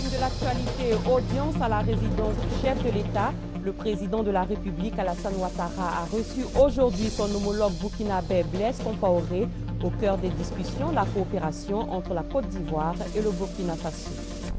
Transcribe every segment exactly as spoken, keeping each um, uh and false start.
une de l'actualité, audience à la résidence du chef de l'État. Le président de la République, Alassane Ouattara, a reçu aujourd'hui son homologue burkinabé Blaise Compaoré. Au cœur des discussions, la coopération entre la Côte d'Ivoire et le Burkina Faso.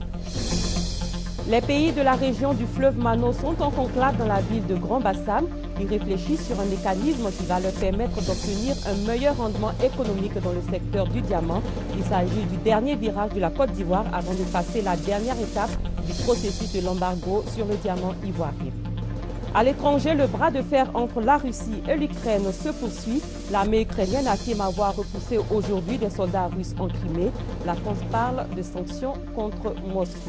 Les pays de la région du fleuve Mano sont en conclave dans la ville de Grand Bassam. Ils réfléchissent sur un mécanisme qui va leur permettre d'obtenir un meilleur rendement économique dans le secteur du diamant. Il s'agit du dernier virage de la Côte d'Ivoire avant de passer la dernière étape du processus de l'embargo sur le diamant ivoirien. À l'étranger, le bras de fer entre la Russie et l'Ukraine se poursuit. L'armée ukrainienne affirme avoir repoussé aujourd'hui des soldats russes en Crimée. La France parle de sanctions contre Moscou.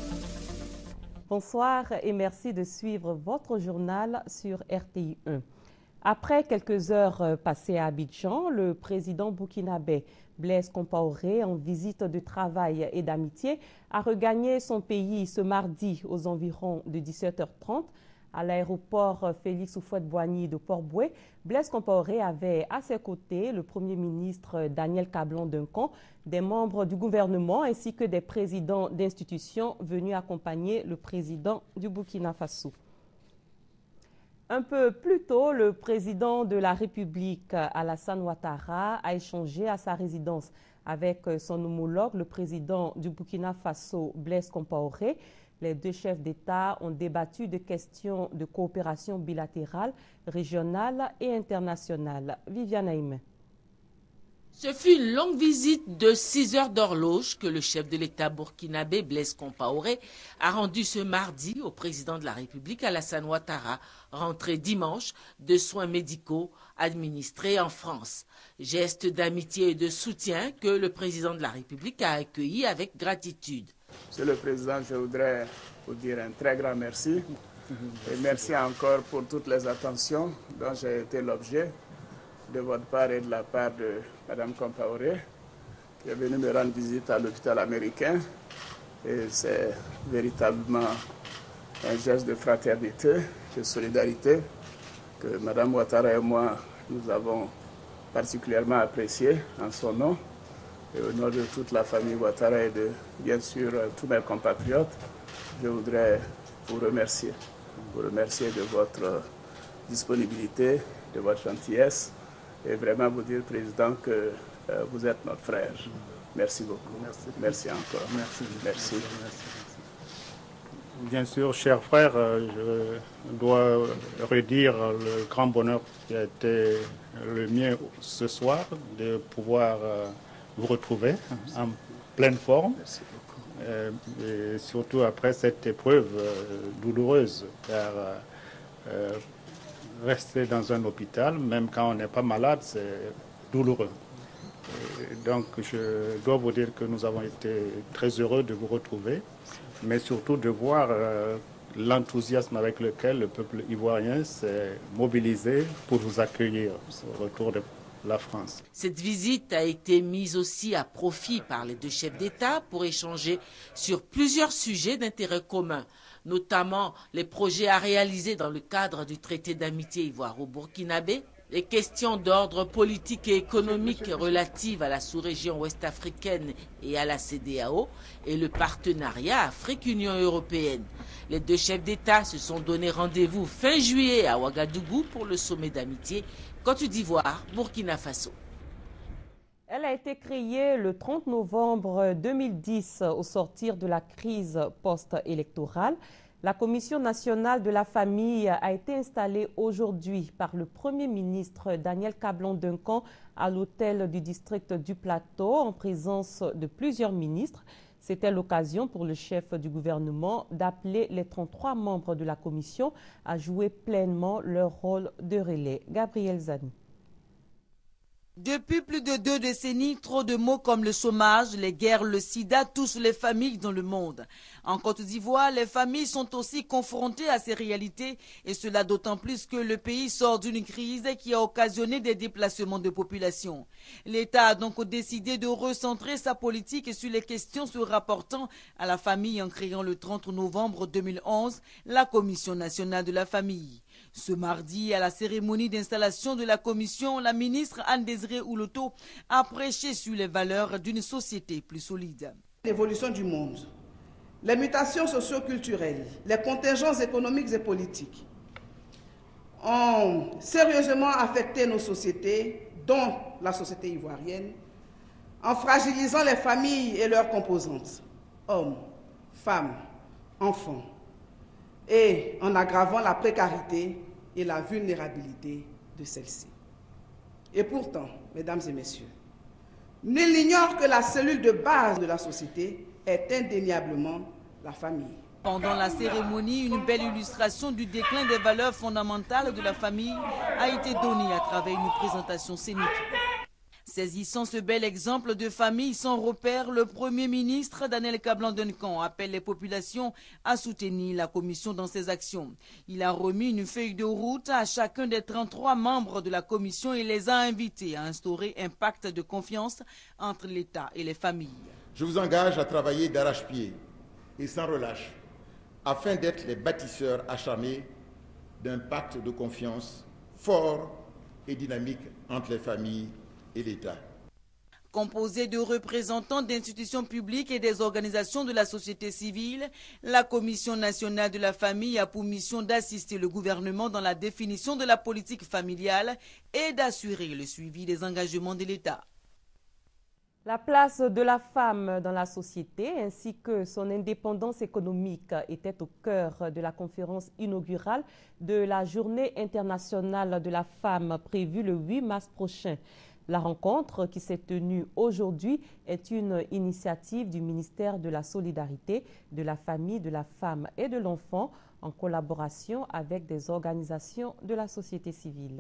Bonsoir et merci de suivre votre journal sur R T I un. Après quelques heures passées à Abidjan, le président burkinabé Blaise Compaoré, en visite de travail et d'amitié, a regagné son pays ce mardi aux environs de dix-sept heures trente. À l'aéroport Félix Houphouët-Boigny de Port-Bouët, Blaise Compaoré avait à ses côtés le Premier ministre Daniel Kablan-Duncan, des membres du gouvernement ainsi que des présidents d'institutions venus accompagner le président du Burkina Faso. Un peu plus tôt, le président de la République, Alassane Ouattara, a échangé à sa résidence avec son homologue, le président du Burkina Faso, Blaise Compaoré. Les deux chefs d'État ont débattu de questions de coopération bilatérale, régionale et internationale. Viviane Aïmé. Ce fut une longue visite de six heures d'horloge que le chef de l'État burkinabé Blaise Compaoré a rendue ce mardi au président de la République Alassane Ouattara, rentré dimanche de soins médicaux administrés en France. Geste d'amitié et de soutien que le président de la République a accueilli avec gratitude. Monsieur le Président, je voudrais vous dire un très grand merci et merci encore pour toutes les attentions dont j'ai été l'objet de votre part et de la part de Mme Compaoré qui est venue me rendre visite à l'hôpital américain et c'est véritablement un geste de fraternité, de solidarité que Mme Ouattara et moi nous avons particulièrement apprécié en son nom. Et au nom de toute la famille Ouattara et de, bien sûr, tous mes compatriotes, je voudrais vous remercier. Vous remercier de votre disponibilité, de votre gentillesse et vraiment vous dire, Président, que euh, vous êtes notre frère. Merci beaucoup. Merci, Merci encore. Merci. Merci. Bien sûr, chers frères, je dois redire le grand bonheur qui a été le mien ce soir de pouvoir vous retrouver en pleine forme, euh, et surtout après cette épreuve euh, douloureuse, car euh, rester dans un hôpital, même quand on n'est pas malade, c'est douloureux. Et donc je dois vous dire que nous avons été très heureux de vous retrouver, mais surtout de voir euh, l'enthousiasme avec lequel le peuple ivoirien s'est mobilisé pour vous accueillir au retour de la France. Cette visite a été mise aussi à profit par les deux chefs d'État pour échanger sur plusieurs sujets d'intérêt commun, notamment les projets à réaliser dans le cadre du traité d'amitié ivoiro-burkinabé, les questions d'ordre politique et économique relatives à la sous-région ouest-africaine et à la C D A O et le partenariat Afrique-Union européenne. Les deux chefs d'État se sont donné rendez-vous fin juillet à Ouagadougou pour le sommet d'amitié Côte d'Ivoire, Burkina Faso. Elle a été créée le trente novembre deux mille dix au sortir de la crise post-électorale. La Commission nationale de la famille a été installée aujourd'hui par le Premier ministre Daniel Kablan-Duncan à l'hôtel du district du Plateau en présence de plusieurs ministres. C'était l'occasion pour le chef du gouvernement d'appeler les trente-trois membres de la commission à jouer pleinement leur rôle de relais. Gabriel Zani. Depuis plus de deux décennies, trop de maux comme le chômage, les guerres, le sida touchent les familles dans le monde. En Côte d'Ivoire, les familles sont aussi confrontées à ces réalités et cela d'autant plus que le pays sort d'une crise qui a occasionné des déplacements de population. L'État a donc décidé de recentrer sa politique sur les questions se rapportant à la famille en créant le trente novembre deux mille onze la Commission nationale de la famille. Ce mardi, à la cérémonie d'installation de la commission, la ministre Anne-Désirée Ouloto a prêché sur les valeurs d'une société plus solide. L'évolution du monde, les mutations socio-culturelles, les contingents économiques et politiques ont sérieusement affecté nos sociétés, dont la société ivoirienne, en fragilisant les familles et leurs composantes, hommes, femmes, enfants, et en aggravant la précarité et la vulnérabilité de celles-ci. Et pourtant, mesdames et messieurs, nul n'ignore que la cellule de base de la société est indéniablement la famille. Pendant la cérémonie, une belle illustration du déclin des valeurs fondamentales de la famille a été donnée à travers une présentation scénique. Saisissant ce bel exemple de famille sans repère, le Premier ministre Daniel Kablan-Duncan appelle les populations à soutenir la commission dans ses actions. Il a remis une feuille de route à chacun des trente-trois membres de la commission et les a invités à instaurer un pacte de confiance entre l'État et les familles. Je vous engage à travailler d'arrache-pied et sans relâche afin d'être les bâtisseurs acharnés d'un pacte de confiance fort et dynamique entre les familles et l'État. Composée de représentants d'institutions publiques et des organisations de la société civile, la Commission nationale de la famille a pour mission d'assister le gouvernement dans la définition de la politique familiale et d'assurer le suivi des engagements de l'État. La place de la femme dans la société ainsi que son indépendance économique était au cœur de la conférence inaugurale de la Journée internationale de la femme prévue le huit mars prochain. La rencontre qui s'est tenue aujourd'hui est une initiative du ministère de la Solidarité, de la Famille, de la Femme et de l'Enfant en collaboration avec des organisations de la société civile.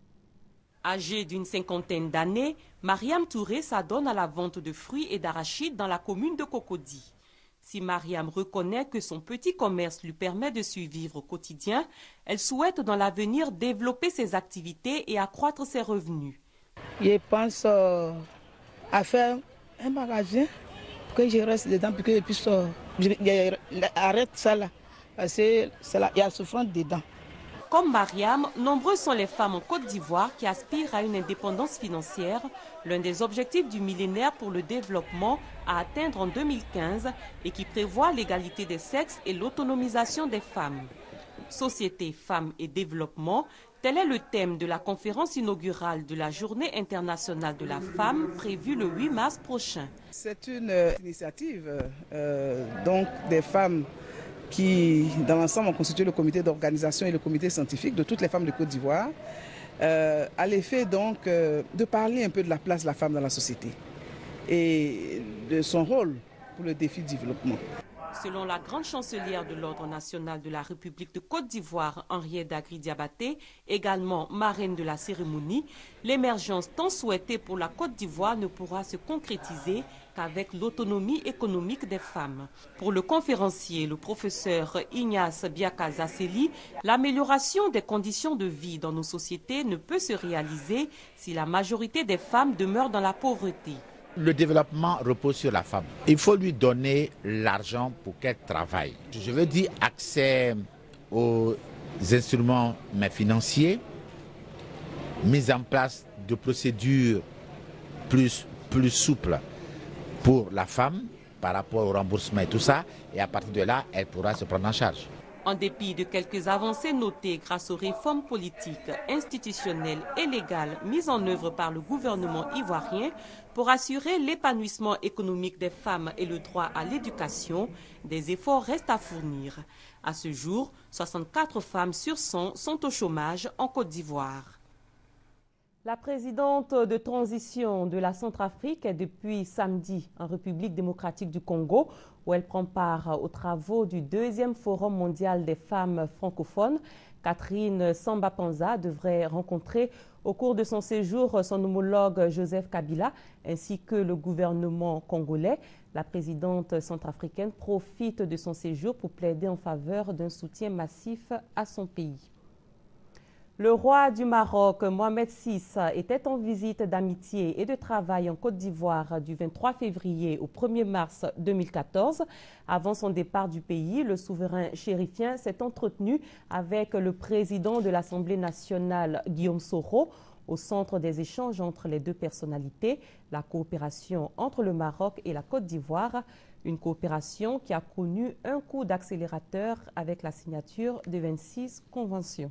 Âgée d'une cinquantaine d'années, Mariam Touré s'adonne à la vente de fruits et d'arachides dans la commune de Cocody. Si Mariam reconnaît que son petit commerce lui permet de survivre au quotidien, elle souhaite dans l'avenir développer ses activités et accroître ses revenus. Je pense euh, à faire un magasin, que je reste dedans, puis que je puisse euh, je, je, arrête ça là, parce qu'il y a souffrance dedans. Comme Mariam, nombreuses sont les femmes en Côte d'Ivoire qui aspirent à une indépendance financière, l'un des objectifs du millénaire pour le développement à atteindre en deux mille quinze et qui prévoit l'égalité des sexes et l'autonomisation des femmes. Société, femmes et développement, tel est le thème de la conférence inaugurale de la Journée internationale de la femme prévue le huit mars prochain. C'est une euh, initiative euh, donc des femmes qui, dans l'ensemble, ont constitué le comité d'organisation et le comité scientifique de toutes les femmes de Côte d'Ivoire, euh, à l'effet donc euh, de parler un peu de la place de la femme dans la société et de son rôle pour le défi du développement. Selon la grande chancelière de l'Ordre national de la République de Côte d'Ivoire, Henriette Dagri-Diabaté, également marraine de la cérémonie, l'émergence tant souhaitée pour la Côte d'Ivoire ne pourra se concrétiser qu'avec l'autonomie économique des femmes. Pour le conférencier, le professeur Ignace Biakazasseli, l'amélioration des conditions de vie dans nos sociétés ne peut se réaliser si la majorité des femmes demeurent dans la pauvreté. Le développement repose sur la femme. Il faut lui donner l'argent pour qu'elle travaille. Je veux dire accès aux instruments financiers, mise en place de procédures plus, plus souples pour la femme par rapport au remboursement et tout ça. Et à partir de là, elle pourra se prendre en charge. En dépit de quelques avancées notées grâce aux réformes politiques, institutionnelles et légales mises en œuvre par le gouvernement ivoirien pour assurer l'épanouissement économique des femmes et le droit à l'éducation, des efforts restent à fournir. À ce jour, soixante-quatre femmes sur cent sont au chômage en Côte d'Ivoire. La présidente de transition de la Centrafrique est depuis samedi en République démocratique du Congo, où elle prend part aux travaux du deuxième Forum mondial des femmes francophones. Catherine Samba-Panza devrait rencontrer au cours de son séjour son homologue Joseph Kabila ainsi que le gouvernement congolais. La présidente centrafricaine profite de son séjour pour plaider en faveur d'un soutien massif à son pays. Le roi du Maroc, Mohamed six, était en visite d'amitié et de travail en Côte d'Ivoire du vingt-trois février au premier mars deux mille quatorze. Avant son départ du pays, le souverain chérifien s'est entretenu avec le président de l'Assemblée nationale, Guillaume Soro. Au centre des échanges entre les deux personnalités, la coopération entre le Maroc et la Côte d'Ivoire, une coopération qui a connu un coup d'accélérateur avec la signature de vingt-six conventions.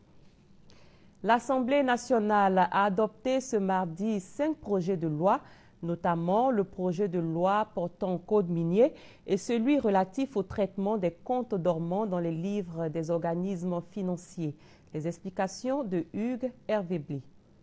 L'Assemblée nationale a adopté ce mardi cinq projets de loi, notamment le projet de loi portant code minier et celui relatif au traitement des comptes dormants dans les livres des organismes financiers. Les explications de Hugues Hervé-Blé.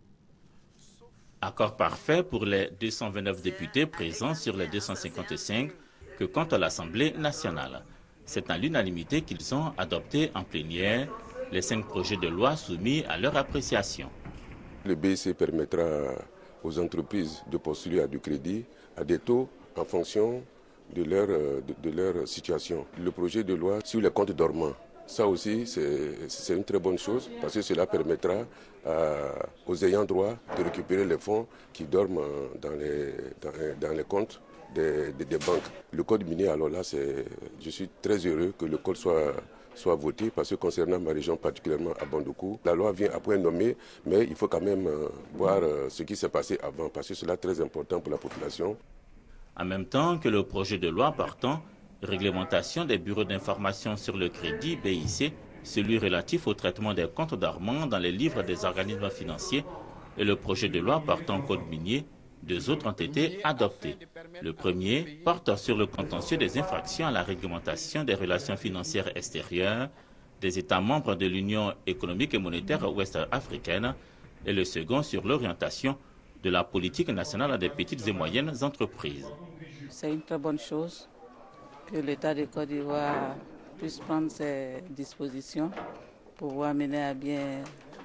Accord parfait pour les deux cent vingt-neuf députés présents sur les deux cent cinquante-cinq que compte l'Assemblée nationale. C'est à l'unanimité qu'ils ont adopté en plénière les cinq projets de loi soumis à leur appréciation. Le B I C permettra aux entreprises de postuler à du crédit à des taux en fonction de leur, de, de leur situation. Le projet de loi sur les comptes dormants, ça aussi c'est une très bonne chose parce que cela permettra à, aux ayants droit de récupérer les fonds qui dorment dans les, dans, dans les comptes des, des, des banques. Le code minier, alors là, je suis très heureux que le code soit soit voté parce que concernant ma région, particulièrement à Bandoukou, la loi vient à point nommé, mais il faut quand même euh, voir euh, ce qui s'est passé avant parce que cela est très important pour la population. En même temps que le projet de loi portant réglementation des bureaux d'information sur le crédit B I C, celui relatif au traitement des comptes dormants dans les livres des organismes financiers et le projet de loi portant code minier, deux autres ont été adoptés. Le premier porte sur le contentieux des infractions à la réglementation des relations financières extérieures des États membres de l'Union économique et monétaire ouest-africaine et le second sur l'orientation de la politique nationale des petites et moyennes entreprises. C'est une très bonne chose que l'État de Côte d'Ivoire puisse prendre ses dispositions pour pouvoir mener à bien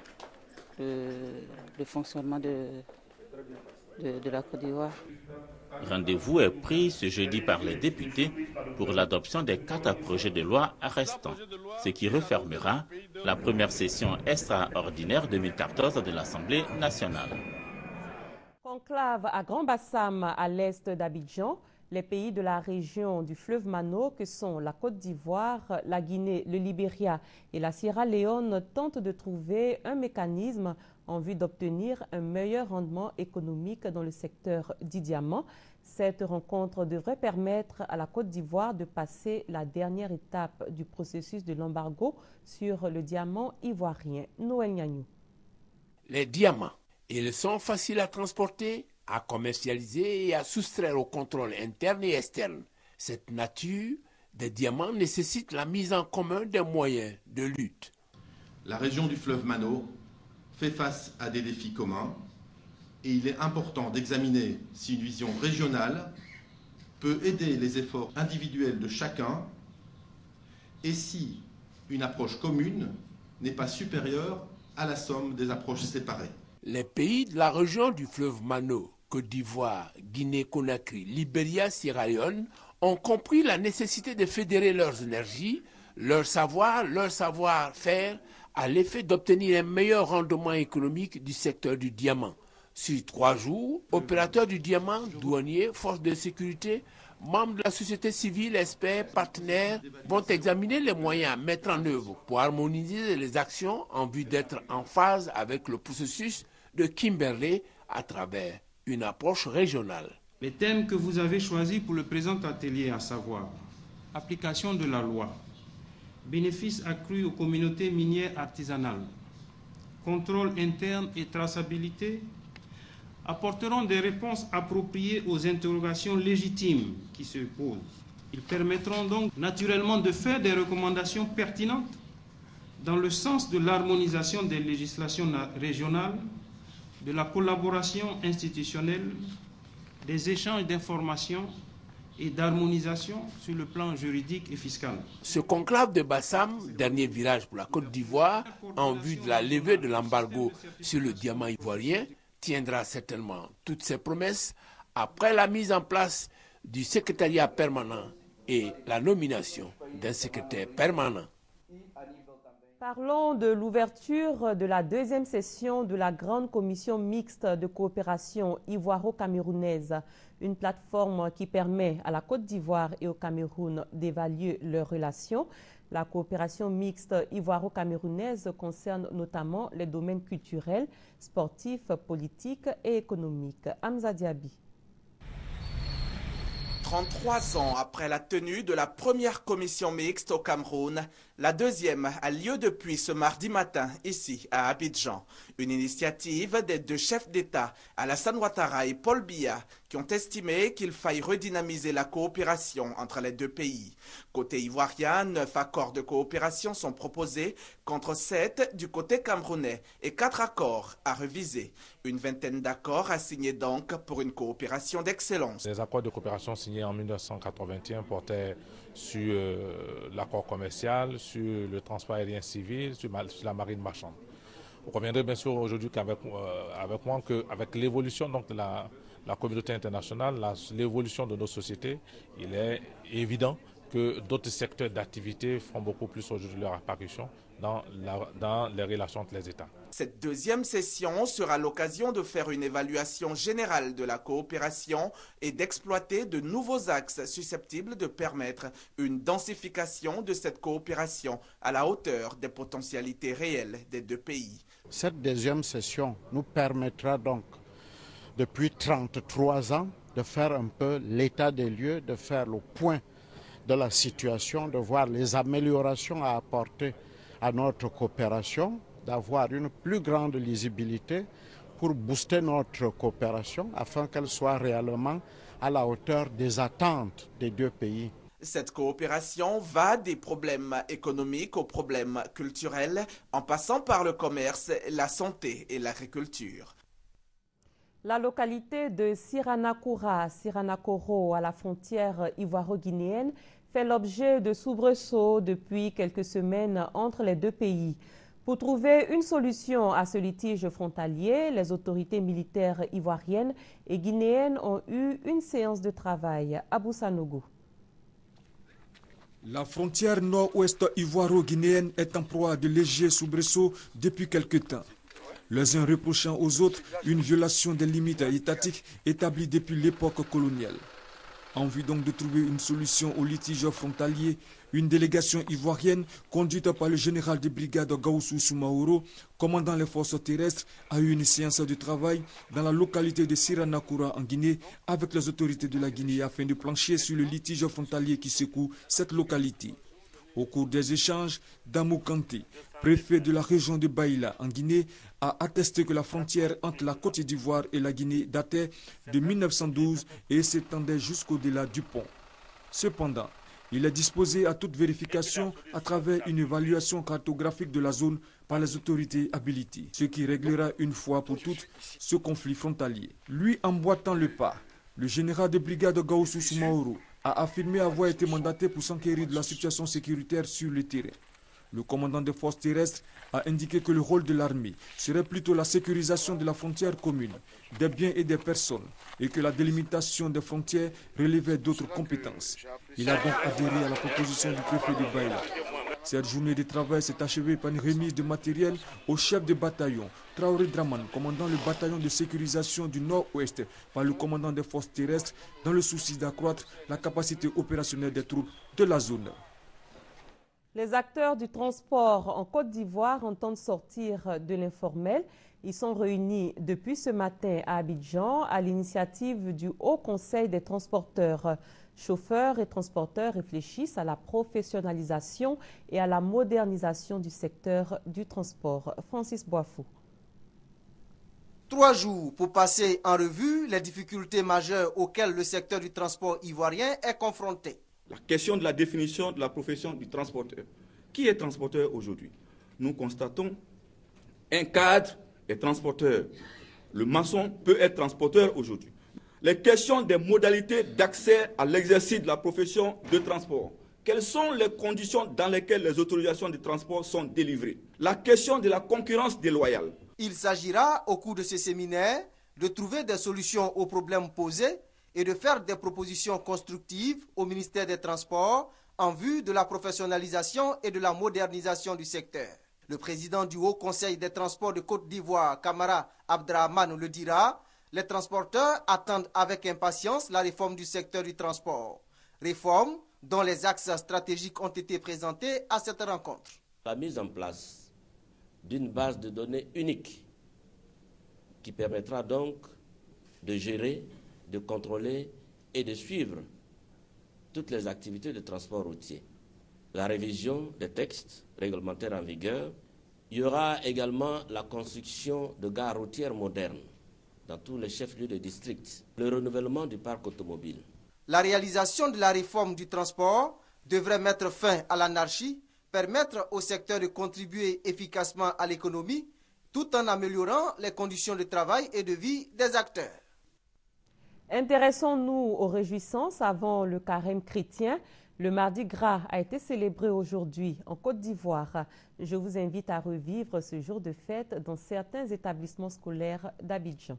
le, le fonctionnement de De, de la Côte d'Ivoire. Rendez-vous est pris ce jeudi par les députés pour l'adoption des quatre projets de loi restants, ce qui refermera la première session extraordinaire deux mille quatorze de l'Assemblée nationale. Conclave à Grand-Bassam, à l'est d'Abidjan, les pays de la région du fleuve Mano, que sont la Côte d'Ivoire, la Guinée, le Libéria et la Sierra Leone, tentent de trouver un mécanisme en vue d'obtenir un meilleur rendement économique dans le secteur du diamant. Cette rencontre devrait permettre à la Côte d'Ivoire de passer la dernière étape du processus de l'embargo sur le diamant ivoirien. Noël Nyagnou. Les diamants, ils sont faciles à transporter, à commercialiser et à soustraire au contrôle interne et externe. Cette nature des diamants nécessite la mise en commun des moyens de lutte. La région du fleuve Mano fait face à des défis communs et il est important d'examiner si une vision régionale peut aider les efforts individuels de chacun et si une approche commune n'est pas supérieure à la somme des approches séparées. Les pays de la région du fleuve Mano, Côte d'Ivoire, Guinée-Conakry, Libéria, Sierra Leone ont compris la nécessité de fédérer leurs énergies, leur savoir, leur savoir-faire à l'effet d'obtenir un meilleur rendement économique du secteur du diamant. Sur trois jours, opérateurs du diamant, douaniers, forces de sécurité, membres de la société civile, experts, partenaires vont examiner les moyens à mettre en œuvre pour harmoniser les actions en vue d'être en phase avec le processus de Kimberley à travers une approche régionale. Les thèmes que vous avez choisis pour le présent atelier, à savoir application de la loi, bénéfices accrus aux communautés minières artisanales, contrôle interne et traçabilité, apporteront des réponses appropriées aux interrogations légitimes qui se posent. Ils permettront donc naturellement de faire des recommandations pertinentes dans le sens de l'harmonisation des législations régionales, de la collaboration institutionnelle, des échanges d'informations et d'harmonisation sur le plan juridique et fiscal. Ce conclave de Bassam, dernier virage pour la Côte d'Ivoire, en vue de la levée de l'embargo sur le diamant ivoirien, tiendra certainement toutes ses promesses après la mise en place du secrétariat permanent et la nomination d'un secrétaire permanent. Parlons de l'ouverture de la deuxième session de la Grande Commission mixte de coopération ivoiro-camerounaise, une plateforme qui permet à la Côte d'Ivoire et au Cameroun d'évaluer leurs relations. La coopération mixte ivoiro-camerounaise concerne notamment les domaines culturels, sportifs, politiques et économiques. Hamza Diaby. trente-trois ans après la tenue de la première commission mixte au Cameroun, la deuxième a lieu depuis ce mardi matin, ici à Abidjan. Une initiative des deux chefs d'État, Alassane Ouattara et Paul Biya, qui ont estimé qu'il faille redynamiser la coopération entre les deux pays. Côté ivoirien, neuf accords de coopération sont proposés, contre sept du côté camerounais et quatre accords à reviser. Une vingtaine d'accords à signer donc pour une coopération d'excellence. Les accords de coopération signés en mille neuf cent quatre-vingt-un portaient sur euh, l'accord commercial, sur le transport aérien civil, sur, sur la marine marchande. Vous conviendrez bien sûr aujourd'hui qu'avec euh, avec moi qu'avec l'évolution donc de la, la communauté internationale, l'évolution de nos sociétés, il est évident que d'autres secteurs d'activité font beaucoup plus aujourd'hui leur apparition dans, la, dans les relations entre les États. Cette deuxième session sera l'occasion de faire une évaluation générale de la coopération et d'exploiter de nouveaux axes susceptibles de permettre une densification de cette coopération à la hauteur des potentialités réelles des deux pays. Cette deuxième session nous permettra donc, depuis trente-trois ans, de faire un peu l'état des lieux, de faire le point de la situation, de voir les améliorations à apporter à notre coopération, d'avoir une plus grande lisibilité pour booster notre coopération afin qu'elle soit réellement à la hauteur des attentes des deux pays. Cette coopération va des problèmes économiques aux problèmes culturels, en passant par le commerce, la santé et l'agriculture. La localité de Siranakura, Siranakoro, à la frontière ivoiro-guinéenne, fait l'objet de soubresauts depuis quelques semaines entre les deux pays. Pour trouver une solution à ce litige frontalier, les autorités militaires ivoiriennes et guinéennes ont eu une séance de travail. Abou Sanogo. La frontière nord-ouest ivoiro-guinéenne est en proie de légers soubresauts depuis quelque temps. Les uns reprochant aux autres une violation des limites étatiques établies depuis l'époque coloniale. En vue donc de trouver une solution au litige frontalier, une délégation ivoirienne conduite par le général de brigade Gaoussou Soumaoro, commandant les forces terrestres, a eu une séance de travail dans la localité de Siranakura en Guinée avec les autorités de la Guinée afin de plancher sur le litige frontalier qui secoue cette localité. Au cours des échanges, Damou Kanté, préfet de la région de Baïla en Guinée, a attesté que la frontière entre la Côte d'Ivoire et la Guinée datait de mille neuf cent douze et s'étendait jusqu'au-delà du pont. Cependant, il est disposé à toute vérification à travers une évaluation cartographique de la zone par les autorités habilitées, ce qui réglera une fois pour toutes ce conflit frontalier. Lui emboîtant le pas, le général de brigade Gaoussou Soumaoro a affirmé avoir été mandaté pour s'enquérir de la situation sécuritaire sur le terrain. Le commandant des forces terrestres a indiqué que le rôle de l'armée serait plutôt la sécurisation de la frontière commune, des biens et des personnes, et que la délimitation des frontières relevait d'autres compétences. Il a donc adhéré à la proposition du préfet de Baïla. Cette journée de travail s'est achevée par une remise de matériel au chef de bataillon, Traoré Draman, commandant le bataillon de sécurisation du Nord-Ouest par le commandant des forces terrestres, dans le souci d'accroître la capacité opérationnelle des troupes de la zone. Les acteurs du transport en Côte d'Ivoire entendent sortir de l'informel. Ils sont réunis depuis ce matin à Abidjan à l'initiative du Haut Conseil des transporteurs. Chauffeurs et transporteurs réfléchissent à la professionnalisation et à la modernisation du secteur du transport. Francis Boifou. Trois jours pour passer en revue les difficultés majeures auxquelles le secteur du transport ivoirien est confronté. La question de la définition de la profession du transporteur. Qui est transporteur aujourd'hui? Nous constatons un cadre est transporteur. Le maçon peut être transporteur aujourd'hui. Les questions des modalités d'accès à l'exercice de la profession de transport. Quelles sont les conditions dans lesquelles les autorisations de transport sont délivrées? La question de la concurrence déloyale. Il s'agira, au cours de ce séminaire, de trouver des solutions aux problèmes posés et de faire des propositions constructives au ministère des Transports en vue de la professionnalisation et de la modernisation du secteur. Le président du Haut Conseil des transports de Côte d'Ivoire, Kamara Abdrahman, le dira, les transporteurs attendent avec impatience la réforme du secteur du transport. Réforme dont les axes stratégiques ont été présentés à cette rencontre. La mise en place d'une base de données unique qui permettra donc de gérer, de contrôler et de suivre toutes les activités de transport routier. La révision des textes réglementaires en vigueur. Il y aura également la construction de gares routières modernes dans tous les chefs-lieux de district, le renouvellement du parc automobile. La réalisation de la réforme du transport devrait mettre fin à l'anarchie, permettre au secteur de contribuer efficacement à l'économie, tout en améliorant les conditions de travail et de vie des acteurs. Intéressons-nous aux réjouissances avant le carême chrétien. Le Mardi Gras a été célébré aujourd'hui en Côte d'Ivoire. Je vous invite à revivre ce jour de fête dans certains établissements scolaires d'Abidjan.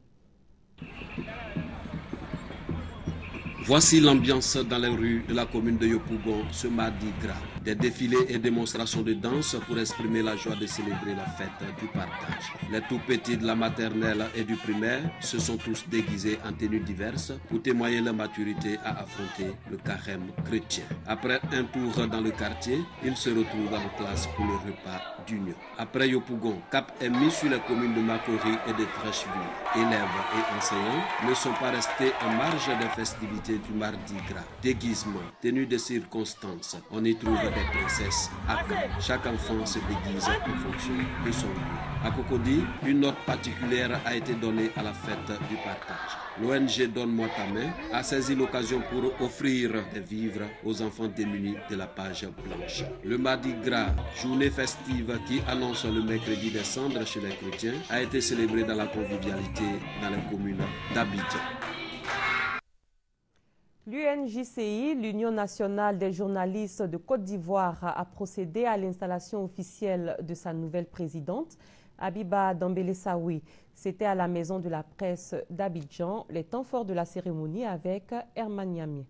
Voici l'ambiance dans les rues de la commune de Yopougon ce Mardi Gras. Des défilés et démonstrations de danse pour exprimer la joie de célébrer la fête du partage. Les tout petits de la maternelle et du primaire se sont tous déguisés en tenues diverses pour témoigner leur maturité à affronter le carême chrétien. Après un tour dans le quartier, ils se retrouvent en classe pour le repas d'union. Après Yopougon, cap est mis sur les communes de Makori et de Trècheville. Élèves et enseignants ne sont pas restés en marge des festivités du Mardi Gras. Déguisement, tenue de circonstances, on y trouve des princesses. À chaque enfant se déguise en fonction de son goût. À Cocody, une note particulière a été donnée à la fête du partage. L'O N G Donne-moi ta main a saisi l'occasion pour offrir des vivres aux enfants démunis de la page blanche. Le Mardi Gras, journée festive qui annonce le mercredi des cendres chez les chrétiens, a été célébré dans la convivialité dans les communes d'Abidjan. L'U N J C I, l'Union nationale des journalistes de Côte d'Ivoire, a procédé à l'installation officielle de sa nouvelle présidente, Abiba Dambélé Saoui. C'était à la Maison de la Presse d'Abidjan, les temps forts de la cérémonie avec Herman Niamé.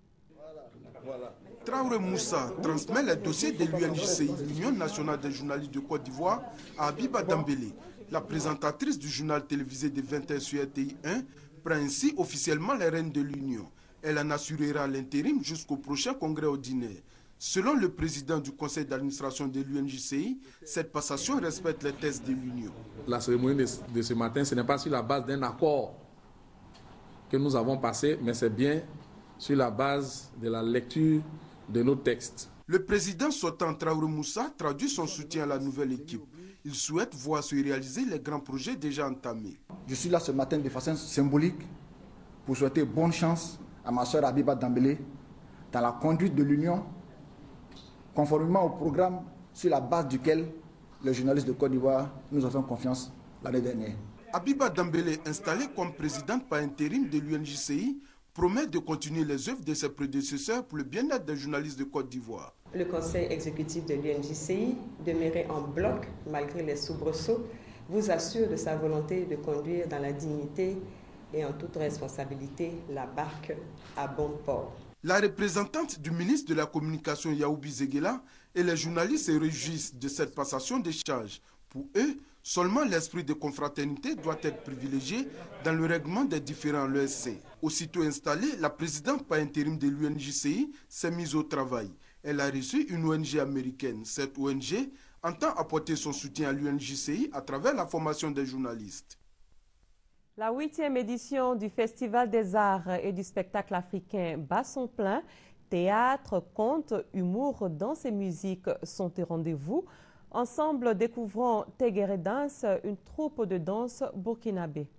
Voilà. Traoré Moussa transmet les dossiers de l'U N J C I, l'Union nationale des journalistes de Côte d'Ivoire, à Abiba Dambélé. La présentatrice du journal télévisé de vingt heures sur R T I un prend ainsi officiellement les rênes de l'Union. Elle en assurera l'intérim jusqu'au prochain congrès ordinaire. Selon le président du conseil d'administration de l'U N J C I, cette passation respecte les thèses de l'Union. La cérémonie de, de ce matin, ce n'est pas sur la base d'un accord que nous avons passé, mais c'est bien sur la base de la lecture de nos textes. Le président sortant Traoré Moussa traduit son soutien à la nouvelle équipe. Il souhaite voir se réaliser les grands projets déjà entamés. Je suis là ce matin de façon symbolique pour souhaiter bonne chance à ma soeur Abiba Dambélé dans la conduite de l'Union, conformément au programme sur la base duquel les journalistes de Côte d'Ivoire nous ont fait confiance l'année dernière. Abiba Dambélé, installée comme présidente par intérim de l'U N J C I, promet de continuer les œuvres de ses prédécesseurs pour le bien-être des journalistes de Côte d'Ivoire. Le conseil exécutif de l'U N J C I, demeuré en bloc malgré les soubresauts, vous assure de sa volonté de conduire dans la dignité et en toute responsabilité la barque à bon port. La représentante du ministre de la Communication Yaoubi Zeguela et les journalistes se réjouissent de cette passation des charges. Pour eux, seulement l'esprit de confraternité doit être privilégié dans le règlement des différents L E S C. Aussitôt installée, la présidente par intérim de l'U N J C I s'est mise au travail. Elle a reçu une O N G américaine. Cette O N G entend apporter son soutien à l'U N J C I à travers la formation des journalistes. La huitième édition du Festival des arts et du spectacle africain bat son plein. Théâtre, contes, humour, danse et musique sont au rendez-vous. Ensemble, découvrons Tegere Dance, une troupe de danse burkinabé.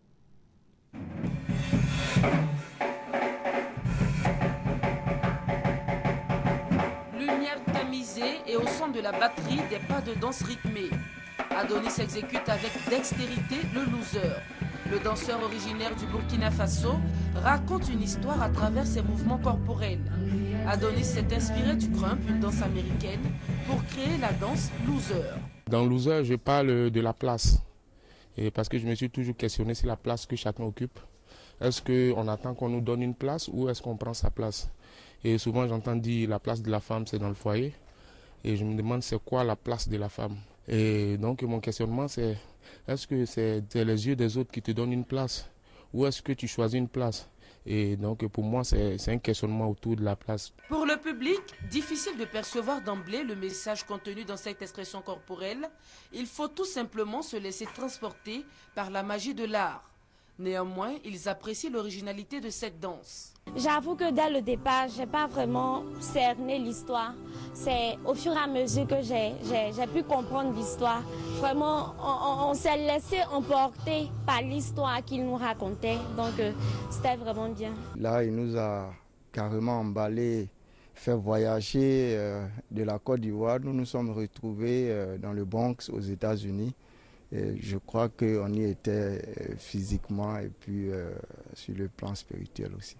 Lumière tamisée et au son de la batterie, des pas de danse rythmés. Adonis exécute avec dextérité le loser. Le danseur originaire du Burkina Faso raconte une histoire à travers ses mouvements corporels. Adonis s'est inspiré du crump, une danse américaine, pour créer la danse loser. Dans loser, je parle de la place. Et parce que je me suis toujours questionné sur la place que chacun occupe. Est-ce qu'on attend qu'on nous donne une place ou est-ce qu'on prend sa place? Et souvent j'entends dire la place de la femme c'est dans le foyer. Et je me demande c'est quoi la place de la femme? Et donc mon questionnement c'est est-ce que c'est les yeux des autres qui te donnent une place ou est-ce que tu choisis une place? Et donc pour moi, c'est un questionnement autour de la place. Pour le public, difficile de percevoir d'emblée le message contenu dans cette expression corporelle. Il faut tout simplement se laisser transporter par la magie de l'art. Néanmoins, ils apprécient l'originalité de cette danse. J'avoue que dès le départ, je n'ai pas vraiment cerné l'histoire. C'est au fur et à mesure que j'ai pu comprendre l'histoire. Vraiment, on, on, on s'est laissé emporter par l'histoire qu'il nous racontait. Donc, euh, c'était vraiment bien. Là, il nous a carrément emballé, fait voyager euh, de la Côte d'Ivoire. Nous nous sommes retrouvés euh, dans le Bronx, aux États-Unis. Et je crois qu'on y était physiquement et puis euh, sur le plan spirituel aussi.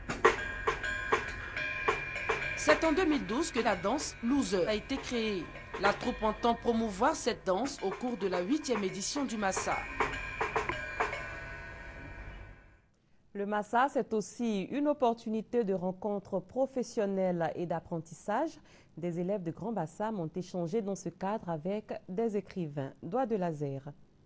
C'est en deux mille douze que la danse Loser a été créée. La troupe entend promouvoir cette danse au cours de la huitième édition du Massa. Le Massa, c'est aussi une opportunité de rencontre professionnelle et d'apprentissage. Des élèves de Grand Bassam ont échangé dans ce cadre avec des écrivains. Doigt de laser.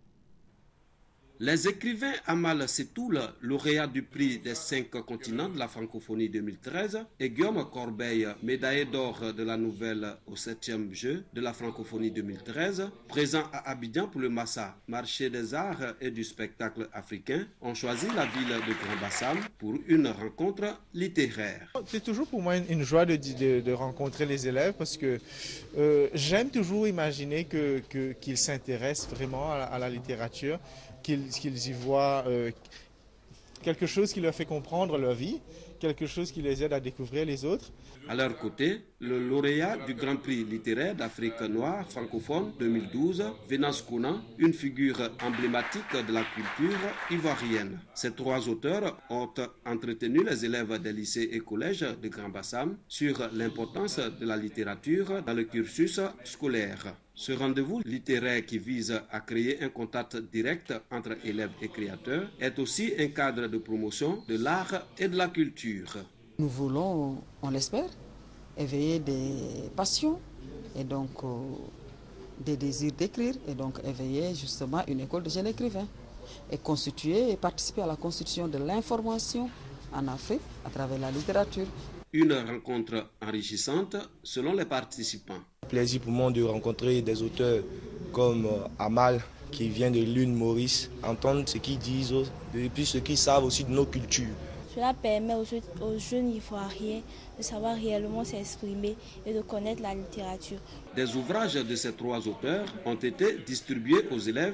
Les écrivains Amal Setoul, lauréat du prix des cinq continents de la francophonie deux mille treize, et Guillaume Corbeil, médaillé d'or de la nouvelle au septième jeu de la francophonie deux mille treize, présents à Abidjan pour le Massa, marché des arts et du spectacle africain, ont choisi la ville de Grand Bassam pour une rencontre littéraire. C'est toujours pour moi une joie de, de, de rencontrer les élèves parce que euh, j'aime toujours imaginer que, que, qu'ils s'intéressent vraiment à, à la littérature, qu'ils qu'ils y voient euh, quelque chose qui leur fait comprendre leur vie, quelque chose qui les aide à découvrir les autres. À leur côté, le lauréat du Grand Prix littéraire d'Afrique noire francophone deux mille douze, Venance Konan, une figure emblématique de la culture ivoirienne. Ces trois auteurs ont entretenu les élèves des lycées et collèges de Grand Bassam sur l'importance de la littérature dans le cursus scolaire. Ce rendez-vous littéraire qui vise à créer un contact direct entre élèves et créateurs est aussi un cadre de promotion de l'art et de la culture. Nous voulons, on l'espère, éveiller des passions et donc euh, des désirs d'écrire et donc éveiller justement une école de jeunes écrivains et constituer et participer à la constitution de l'information en Afrique à travers la littérature. Une rencontre enrichissante selon les participants. Plaisir pour moi de rencontrer des auteurs comme Amal qui vient de l'Une Maurice, entendre ce qu'ils disent et puis ce qu'ils savent aussi de nos cultures. Cela permet aux, aux jeunes ivoiriens de savoir réellement s'exprimer et de connaître la littérature. Des ouvrages de ces trois auteurs ont été distribués aux élèves.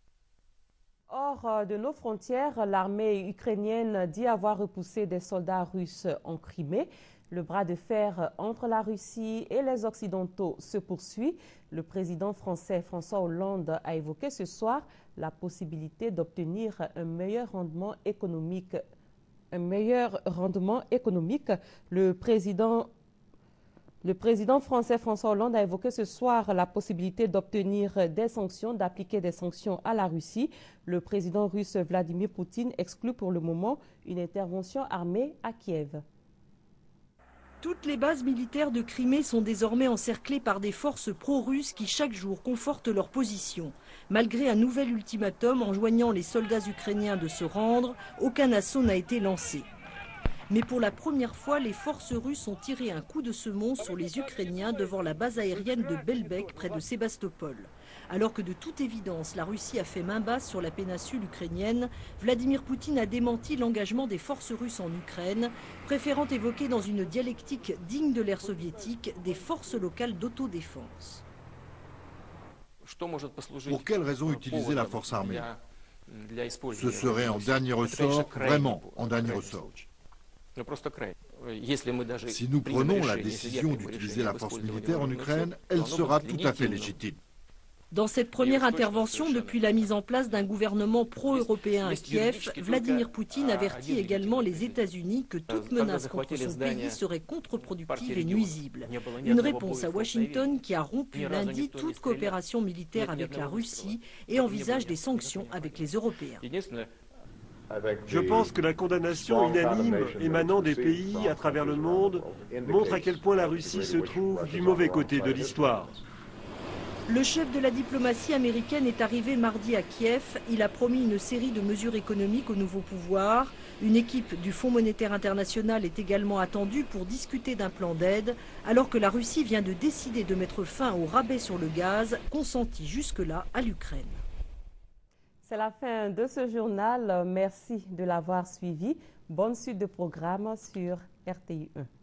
Hors de nos frontières, l'armée ukrainienne dit avoir repoussé des soldats russes en Crimée. Le bras de fer entre la Russie et les Occidentaux se poursuit. Le président français François Hollande a évoqué ce soir la possibilité d'obtenir un meilleur rendement économique. Un meilleur rendement économique. Le président Le président français François Hollande a évoqué ce soir la possibilité d'obtenir des sanctions, d'appliquer des sanctions à la Russie. Le président russe Vladimir Poutine exclut pour le moment une intervention armée à Kiev. Toutes les bases militaires de Crimée sont désormais encerclées par des forces pro-russes qui chaque jour confortent leur position. Malgré un nouvel ultimatum enjoignant les soldats ukrainiens de se rendre, aucun assaut n'a été lancé. Mais pour la première fois, les forces russes ont tiré un coup de semonce sur les Ukrainiens devant la base aérienne de Belbek près de Sébastopol. Alors que de toute évidence, la Russie a fait main basse sur la péninsule ukrainienne, Vladimir Poutine a démenti l'engagement des forces russes en Ukraine, préférant évoquer dans une dialectique digne de l'ère soviétique des forces locales d'autodéfense. Pour quelle raison utiliser la force armée? Ce serait en dernier ressort, vraiment en dernier ressort. Si nous prenons la décision d'utiliser la force militaire en Ukraine, elle sera tout à fait légitime. Dans cette première intervention depuis la mise en place d'un gouvernement pro-européen à Kiev, Vladimir Poutine avertit également les États-Unis que toute menace contre son pays serait contre-productive et nuisible. Une réponse à Washington qui a rompu lundi toute coopération militaire avec la Russie et envisage des sanctions avec les Européens. Je pense que la condamnation unanime émanant des pays à travers le monde montre à quel point la Russie se trouve du mauvais côté de l'histoire. Le chef de la diplomatie américaine est arrivé mardi à Kiev. Il a promis une série de mesures économiques au nouveau pouvoir. Une équipe du Fonds monétaire international est également attendue pour discuter d'un plan d'aide, alors que la Russie vient de décider de mettre fin au rabais sur le gaz consenti jusque-là à l'Ukraine. C'est la fin de ce journal. Merci de l'avoir suivi. Bonne suite de programme sur R T I un.